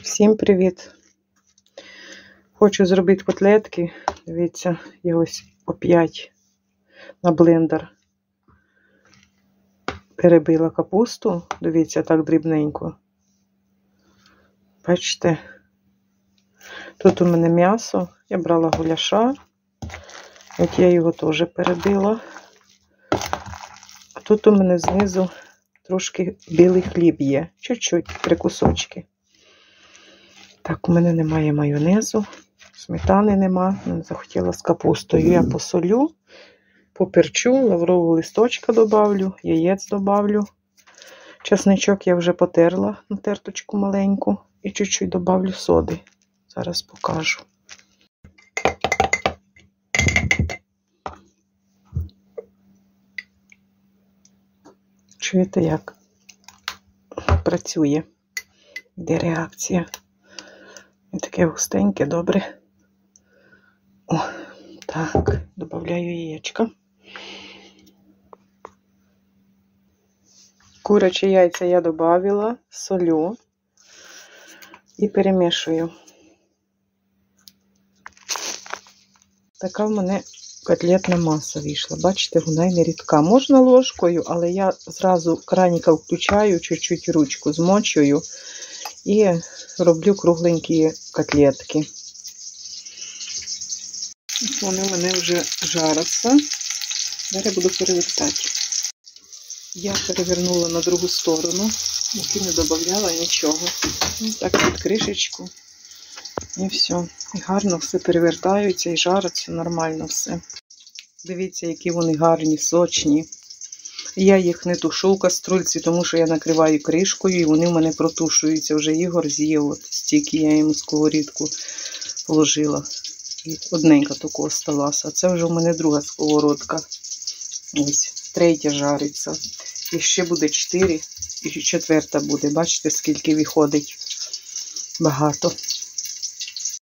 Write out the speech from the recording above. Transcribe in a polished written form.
Всім привіт! Хочу зробити котлетки. Дивіться, я ось опять на блендер перебила капусту. Дивіться, так дрібненько. Бачите? Тут у мене м'ясо. Я брала гуляша. От я його теж перебила. А тут у мене знизу трошки білий хліб є. Чуть-чуть, 3 кусочки. Так, у мене немає майонезу, сметани нема, не захотіла з капустою. Я посолю, поперчу, лаврового листочка добавлю, яєць добавлю. Чесничок я вже потерла на терточку маленьку і чуть-чуть добавлю соди. Зараз покажу. Чуєте, як працює? Йде реакція. І таке густеньке, добре. О, так, додаю яєчко. Курячі яйця я додавила, солю і перемішую. Така в мене котлетна маса вийшла. Бачите, вона й не рідка. Можна ложкою, але я зразу краніка включаю, чуть-чуть ручку змочую і роблю кругленькі котлетки. Вони в мене вже жаряться. Зараз буду перевертати. Я перевернула на другу сторону, і не додавала нічого. Так під кришечку. І все. І гарно все перевертаються і жариться нормально все. Дивіться, які вони гарні, сочні. Я їх не тушу в каструльці, тому що я накриваю кришкою і вони в мене протушуються. Вже Ігор з'їв, от стільки я йому сковорідку положила. Одненька таку осталася. А це вже в мене друга сковородка. Ось, 3 жариться. І ще буде 4, і 4 буде. Бачите, скільки виходить? Багато.